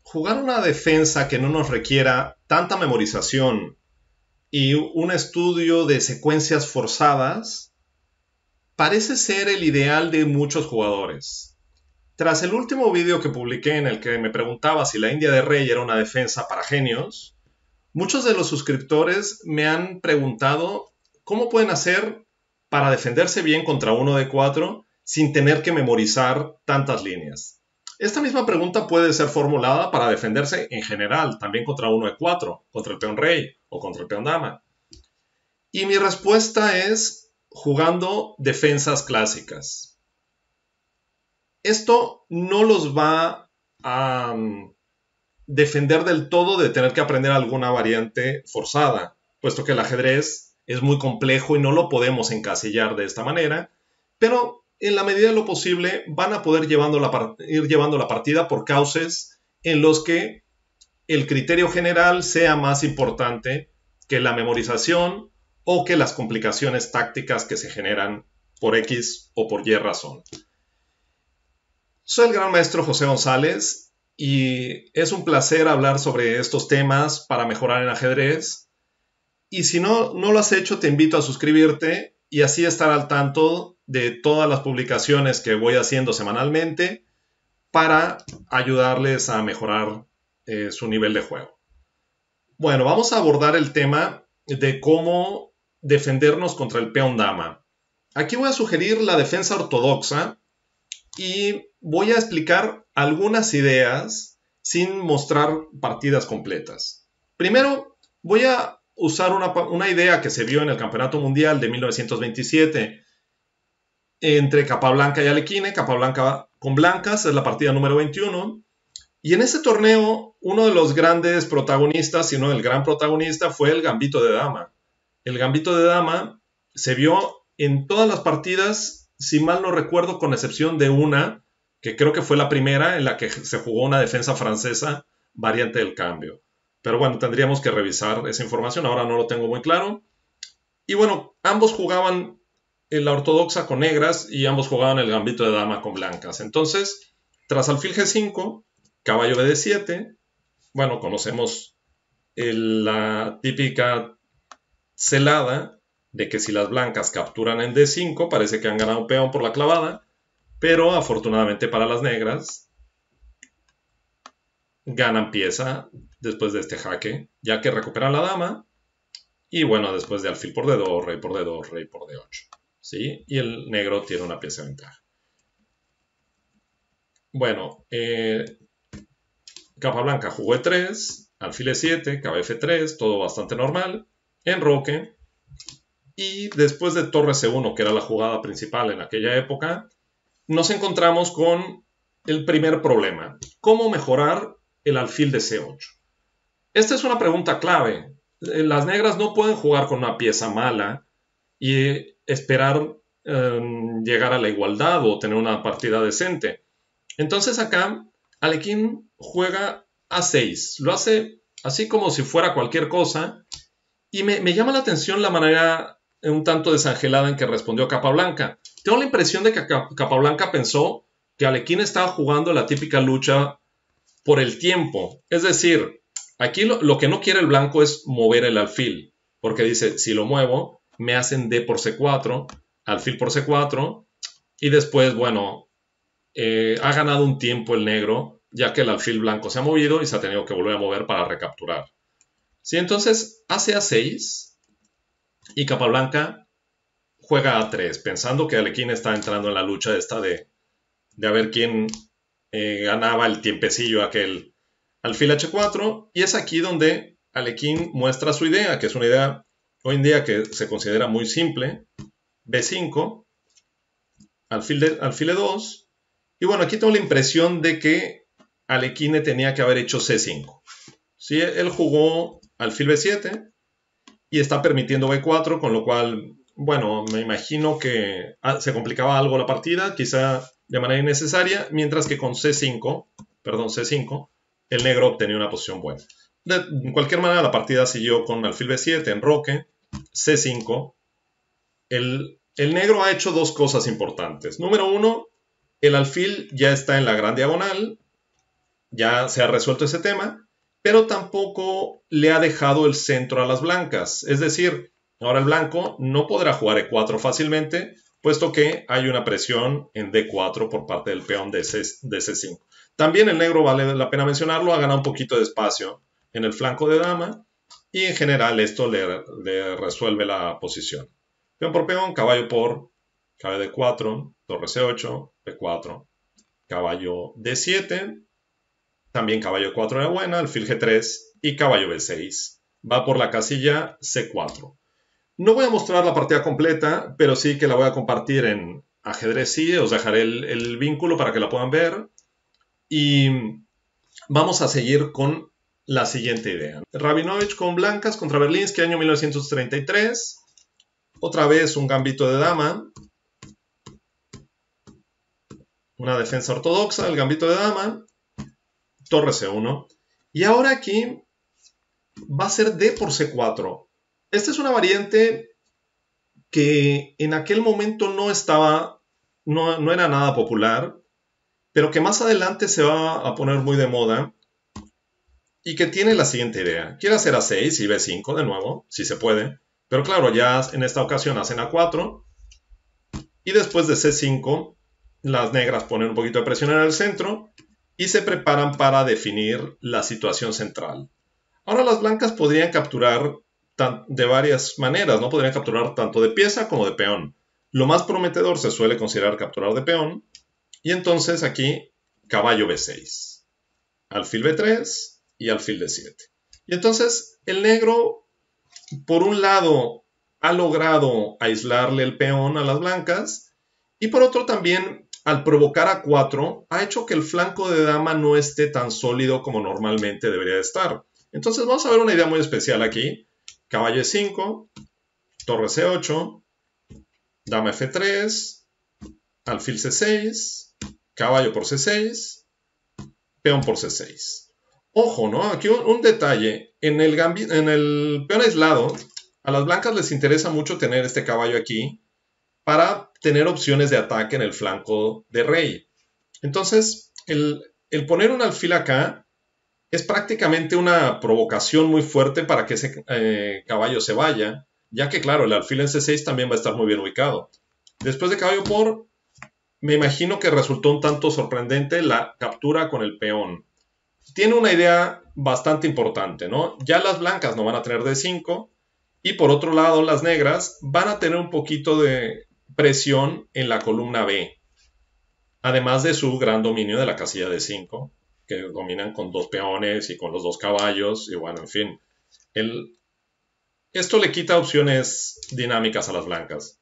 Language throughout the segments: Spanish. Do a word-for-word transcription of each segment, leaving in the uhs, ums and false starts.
jugar una defensa que no nos requiera tanta memorización y un estudio de secuencias forzadas parece ser el ideal de muchos jugadores. Tras el último vídeo que publiqué en el que me preguntaba si la India de Rey era una defensa para genios, muchos de los suscriptores me han preguntado cómo pueden hacer para defenderse bien contra uno de cuatro sin tener que memorizar tantas líneas. Esta misma pregunta puede ser formulada para defenderse en general, también contra uno de cuatro, contra el peón rey o contra el peón dama. Y mi respuesta es jugando defensas clásicas. Esto no los va a um, defender del todo de tener que aprender alguna variante forzada, puesto que el ajedrez es muy complejo y no lo podemos encasillar de esta manera, pero en la medida de lo posible van a poder llevando la ir llevando la partida por cauces en los que el criterio general sea más importante que la memorización o que las complicaciones tácticas que se generan por X o por Y razón. Soy el gran maestro José González y es un placer hablar sobre estos temas para mejorar en ajedrez. Y si no, no lo has hecho, te invito a suscribirte y así estar al tanto de todas las publicaciones que voy haciendo semanalmente para ayudarles a mejorar eh, su nivel de juego. Bueno, vamos a abordar el tema de cómo defendernos contra el peón dama. Aquí voy a sugerir la defensa ortodoxa y voy a explicar algunas ideas sin mostrar partidas completas. Primero, voy a usar una, una idea que se vio en el Campeonato Mundial de mil novecientos veintisiete entre Capablanca y Alekhine. Capablanca con blancas es la partida número veintiuno. Y en ese torneo, uno de los grandes protagonistas, si no el gran protagonista, fue el gambito de dama. El gambito de dama se vio en todas las partidas, si mal no recuerdo, con excepción de una, que creo que fue la primera en la que se jugó una defensa francesa variante del cambio. Pero bueno, tendríamos que revisar esa información, ahora no lo tengo muy claro. Y bueno, ambos jugaban en la ortodoxa con negras y ambos jugaban el gambito de dama con blancas. Entonces, tras alfil ge cinco, caballo be de siete, bueno, conocemos el, la típica celada de que si las blancas capturan en de cinco, parece que han ganado un peón por la clavada, pero afortunadamente para las negras, ganan pieza después de este jaque, ya que recuperan la dama, y bueno, después de alfil por de dos, rey por de dos, rey por de ocho, ¿sí? Y el negro tiene una pieza de ventaja. Bueno, eh, Capablanca jugó e tres, alfil e siete, caballo efe tres, todo bastante normal, enroque, y después de torre ce uno, que era la jugada principal en aquella época, nos encontramos con el primer problema: ¿cómo mejorar el alfil de ce ocho? Esta es una pregunta clave. Las negras no pueden jugar con una pieza mala y esperar eh, llegar a la igualdad o tener una partida decente. Entonces acá Alekhine juega a seis, lo hace así como si fuera cualquier cosa, y me, me llama la atención la manera un tanto desangelada en que respondió Capablanca. Tengo la impresión de que Capablanca pensó que Alekhine estaba jugando la típica lucha por el tiempo. Es decir, aquí lo, lo que no quiere el blanco es mover el alfil, porque dice, si lo muevo, me hacen d por ce cuatro, alfil por ce cuatro, y después, bueno, eh, ha ganado un tiempo el negro, ya que el alfil blanco se ha movido y se ha tenido que volver a mover para recapturar. Sí, entonces hace a seis y Capablanca juega a tres, pensando que Alekhine está entrando en la lucha esta de, de a ver quién eh, ganaba el tiempecillo aquel. Alfil hache cuatro, y es aquí donde Alekhine muestra su idea, que es una idea hoy en día que se considera muy simple. be cinco, alfil, de, alfil e dos, y bueno, aquí tengo la impresión de que Alekhine tenía que haber hecho ce cinco. ¿Sí? Él jugó alfil be siete y está permitiendo be cuatro, con lo cual, bueno, me imagino que se complicaba algo la partida, quizá de manera innecesaria, mientras que con ce cinco, perdón, ce cinco, el negro obtenía una posición buena. De cualquier manera, la partida siguió con alfil be siete, enroque, ce cinco. El, el negro ha hecho dos cosas importantes. Número uno, el alfil ya está en la gran diagonal, ya se ha resuelto ese tema, pero tampoco le ha dejado el centro a las blancas. Es decir, ahora el blanco no podrá jugar e cuatro fácilmente, puesto que hay una presión en de cuatro por parte del peón de ce cinco. También el negro, vale la pena mencionarlo, ha ganado un poquito de espacio en el flanco de dama, y en general esto le, le resuelve la posición. Peón por peón, caballo por caballo de cuatro, torre ce ocho, be cuatro, caballo de siete, también caballo cuatro era buena, alfil ge tres y caballo be seis. Va por la casilla ce cuatro. No voy a mostrar la partida completa, pero sí que la voy a compartir en Ajedrez Sí. Os dejaré el, el vínculo para que la puedan ver. Y vamos a seguir con la siguiente idea. Rabinovich con blancas contra Berlinski, año mil novecientos treinta y tres. Otra vez un gambito de dama. Una defensa ortodoxa, el gambito de dama. Torre ce uno. Y ahora aquí va a ser D por ce cuatro. Esta es una variante que en aquel momento no estaba, no, no era nada popular, pero que más adelante se va a poner muy de moda y que tiene la siguiente idea. Quiere hacer a seis y be cinco de nuevo, si se puede, pero claro, ya en esta ocasión hacen a cuatro y después de ce cinco las negras ponen un poquito de presión en el centro y se preparan para definir la situación central. Ahora las blancas podrían capturar de varias maneras, ¿no? Podrían capturar tanto de pieza como de peón. Lo más prometedor se suele considerar capturar de peón. Y entonces aquí caballo be seis, alfil be tres y alfil de siete. Y entonces el negro, por un lado, ha logrado aislarle el peón a las blancas. Y por otro también, al provocar a cuatro, ha hecho que el flanco de dama no esté tan sólido como normalmente debería de estar. Entonces vamos a ver una idea muy especial aquí. Caballo e cinco, torre ce ocho, dama efe tres, alfil ce seis, caballo por ce seis, peón por ce seis. Ojo, ¿no? Aquí un, un detalle. En el, en el peón aislado, a las blancas les interesa mucho tener este caballo aquí para tener opciones de ataque en el flanco de rey. Entonces, el, el poner un alfil acá es prácticamente una provocación muy fuerte para que ese eh, caballo se vaya, ya que claro, el alfil en ce seis también va a estar muy bien ubicado. Después de caballo por, me imagino que resultó un tanto sorprendente la captura con el peón. Tiene una idea bastante importante, ¿no? Ya las blancas no van a tener de cinco, y por otro lado las negras van a tener un poquito de presión en la columna B, además de su gran dominio de la casilla de cinco, que dominan con dos peones y con los dos caballos, y bueno, en fin. El, esto le quita opciones dinámicas a las blancas.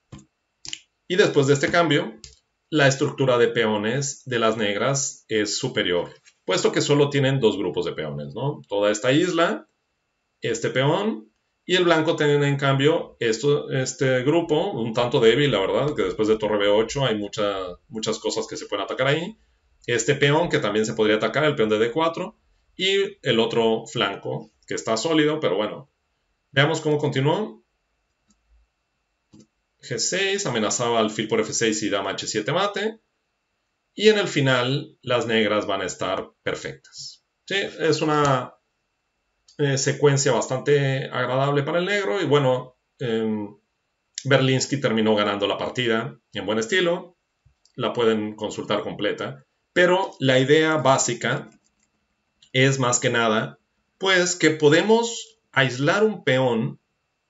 Y después de este cambio, la estructura de peones de las negras es superior, puesto que solo tienen dos grupos de peones, ¿no? Toda esta isla, este peón, y el blanco tiene en cambio esto, este grupo, un tanto débil, la verdad, que después de torre be ocho hay mucha, muchas cosas que se pueden atacar ahí. Este peón que también se podría atacar, el peón de de cuatro, y el otro flanco que está sólido, pero bueno. Veamos cómo continuó. ge seis, amenazaba alfil por efe seis y dama hache siete mate. Y en el final las negras van a estar perfectas. ¿Sí? Es una eh, secuencia bastante agradable para el negro y bueno, eh, Berlinski terminó ganando la partida en buen estilo. La pueden consultar completa. Pero la idea básica es más que nada, pues que podemos aislar un peón,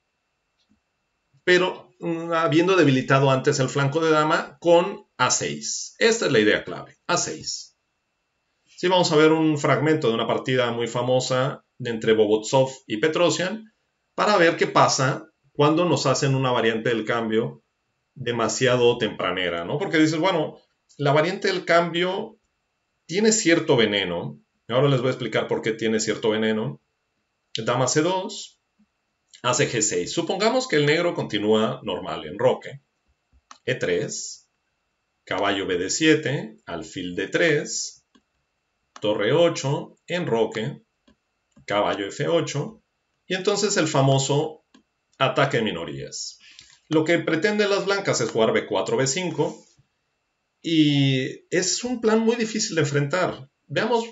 pero mm, habiendo debilitado antes el flanco de dama con a seis. Esta es la idea clave, a seis. Sí, vamos a ver un fragmento de una partida muy famosa entre Bobotsov y Petrosian para ver qué pasa cuando nos hacen una variante del cambio demasiado tempranera, ¿no? Porque dices, bueno, la variante del cambio tiene cierto veneno. Ahora les voy a explicar por qué tiene cierto veneno. Dama ce dos, hace ge seis. Supongamos que el negro continúa normal en roque. e tres, caballo be de siete, alfil de tres, torre ocho, en roque, caballo efe ocho, y entonces el famoso ataque de minorías. Lo que pretenden las blancas es jugar be cuatro, be cinco, y es un plan muy difícil de enfrentar. Veamos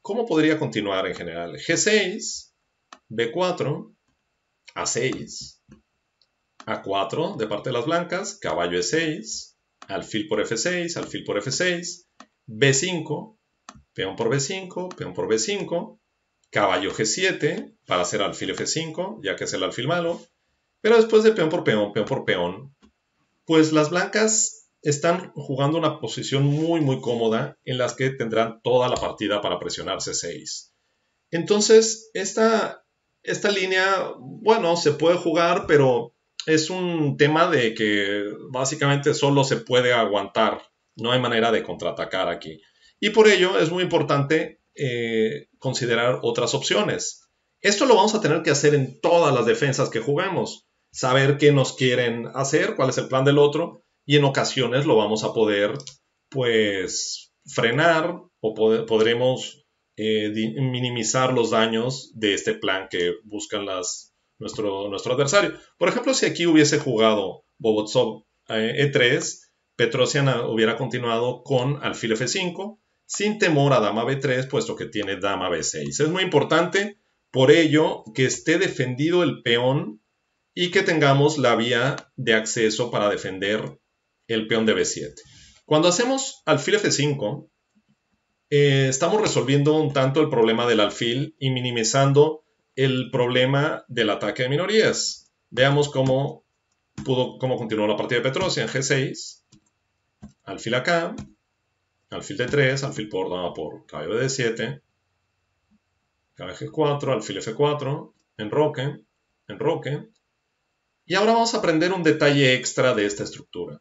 ¿cómo podría continuar en general? G seis, B cuatro, A seis, A cuatro de parte de las blancas, caballo E seis, alfil por F seis, alfil por F seis, B cinco, peón por B cinco, peón por B cinco, caballo G siete para hacer alfil F cinco, ya que es el alfil malo, pero después de peón por peón, peón por peón, pues las blancas están jugando una posición muy muy cómoda en las que tendrán toda la partida para presionar C seis. Entonces, esta, esta línea, bueno, se puede jugar, pero es un tema de que básicamente solo se puede aguantar. No hay manera de contraatacar aquí. Y por ello es muy importante eh, considerar otras opciones. Esto lo vamos a tener que hacer en todas las defensas que juguemos. Saber qué nos quieren hacer, cuál es el plan del otro, y en ocasiones lo vamos a poder, pues, frenar o pod podremos eh, minimizar los daños de este plan que buscan las, nuestro, nuestro adversario. Por ejemplo, si aquí hubiese jugado Bobotsov eh, E tres, Petrosian hubiera continuado con alfil F cinco, sin temor a dama B tres, puesto que tiene dama B seis. Es muy importante, por ello, que esté defendido el peón y que tengamos la vía de acceso para defender el peón de B siete. Cuando hacemos alfil F cinco, eh, estamos resolviendo un tanto el problema del alfil y minimizando el problema del ataque de minorías. Veamos cómo, pudo, cómo continuó la partida de Petrosian. G seis, alfil acá, alfil D tres, alfil por dama por caballo D siete, caballo G cuatro, alfil F cuatro, enroque, enroque. Y ahora vamos a aprender un detalle extra de esta estructura.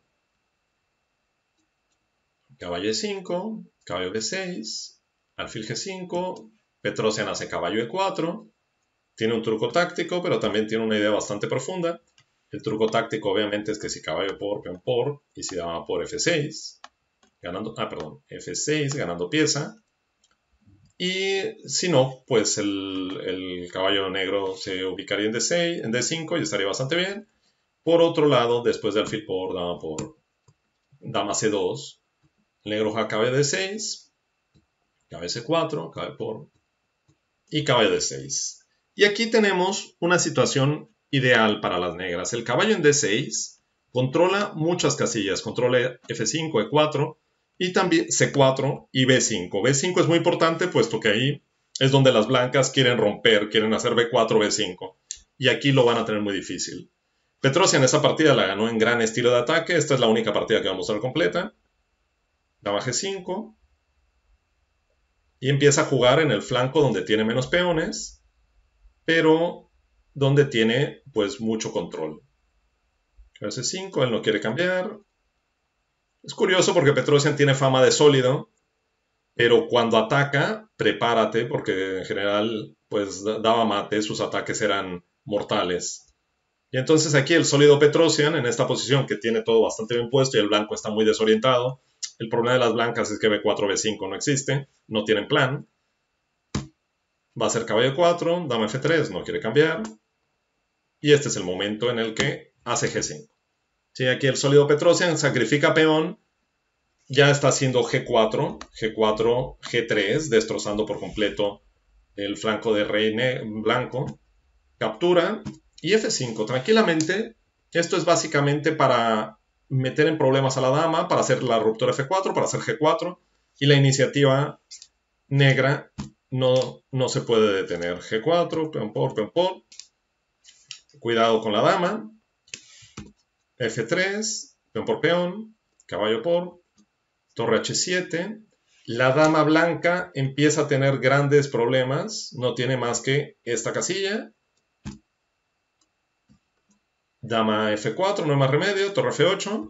Caballo E cinco, caballo B seis, alfil G cinco, Petrosian hace caballo E cuatro. Tiene un truco táctico, pero también tiene una idea bastante profunda. El truco táctico obviamente es que si caballo por, peón por, y si dama por F seis, ganando, ah, perdón, F seis, ganando pieza. Y si no, pues el, el caballo negro se ubicaría en D seis, en D cinco y estaría bastante bien. Por otro lado, después de alfil por, dama por, dama C dos, el negro juega caballo D seis, caballo C cuatro, caballo por y caballo D seis. Y aquí tenemos una situación ideal para las negras. El caballo en D seis controla muchas casillas, controla F cinco, E cuatro y también C cuatro y B cinco. B cinco es muy importante puesto que ahí es donde las blancas quieren romper, quieren hacer B cuatro, B cinco. Y aquí lo van a tener muy difícil. Petrosian esa partida la ganó en gran estilo de ataque. Esta es la única partida que vamos a mostrar completa. Dama G cinco. Y empieza a jugar en el flanco donde tiene menos peones, pero donde tiene pues mucho control. C cinco, él no quiere cambiar. Es curioso porque Petrosian tiene fama de sólido, pero cuando ataca, prepárate, porque en general pues daba mate, sus ataques eran mortales. Y entonces aquí el sólido Petrosian, en esta posición que tiene todo bastante bien puesto y el blanco está muy desorientado. El problema de las blancas es que B cuatro, B cinco no existe, no tienen plan. Va a ser caballo cuatro, dama F tres, no quiere cambiar. Y este es el momento en el que hace G cinco. Sí, aquí el sólido Petrosian sacrifica peón, ya está haciendo G cuatro, G cuatro, G tres, destrozando por completo el flanco de rey blanco. Captura y F cinco tranquilamente. Esto es básicamente para meter en problemas a la dama, para hacer la ruptura F cuatro, para hacer G cuatro. Y la iniciativa negra no, no se puede detener. G cuatro, peón por, peón por. Cuidado con la dama. F tres, peón por peón, caballo por, torre H siete. La dama blanca empieza a tener grandes problemas. No tiene más que esta casilla. Dama F cuatro, no hay más remedio, torre F ocho.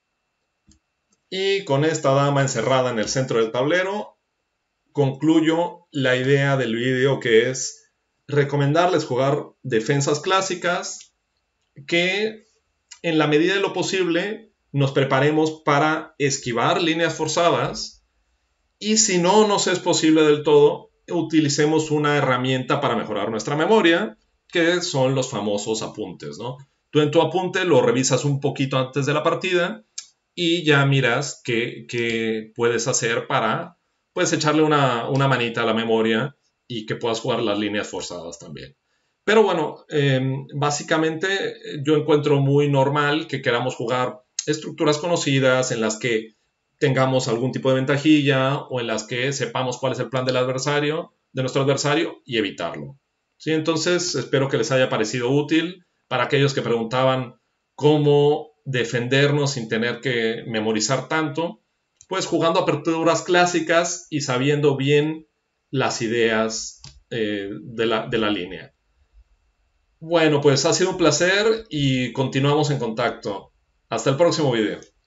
Y con esta dama encerrada en el centro del tablero, concluyo la idea del vídeo, que es recomendarles jugar defensas clásicas que en la medida de lo posible nos preparemos para esquivar líneas forzadas y si no nos es posible del todo, utilicemos una herramienta para mejorar nuestra memoria, que son los famosos apuntes, ¿no? Tú en tu apunte lo revisas un poquito antes de la partida y ya miras qué, qué puedes hacer para puedes echarle una, una manita a la memoria y que puedas jugar las líneas forzadas también. Pero bueno, eh, básicamente yo encuentro muy normal que queramos jugar estructuras conocidas en las que tengamos algún tipo de ventajilla o en las que sepamos cuál es el plan del adversario, de nuestro adversario y evitarlo. ¿Sí? Entonces espero que les haya parecido útil para aquellos que preguntaban cómo defendernos sin tener que memorizar tanto, pues jugando aperturas clásicas y sabiendo bien las ideas eh, de, la, de la línea. Bueno, pues ha sido un placer y continuamos en contacto. Hasta el próximo video.